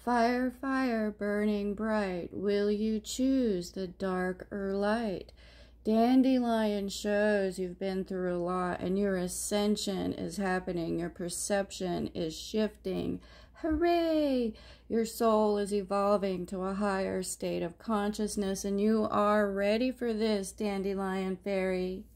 Fire, fire, burning bright, will you choose the dark or light? Dandelion shows you've been through a lot and your ascension is happening. Your perception is shifting. Hooray! Your soul is evolving to a higher state of consciousness and you are ready for this, Dandelion Fairy.